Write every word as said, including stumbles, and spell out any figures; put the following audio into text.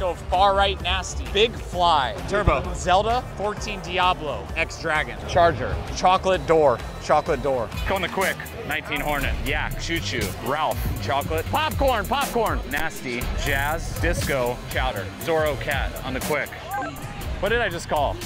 go far right nasty. Big Fly. Turbo. Zelda. fourteen Diablo. X Dragon. Charger. Chocolate Door. Chocolate Door. Going the quick. nineteen Hornet. Yak. Choo Choo. Ralph. Chocolate. Popcorn. Popcorn. Nasty. Jazz. Disco. Chowder. Zorro Cat on the quick. What did I just call?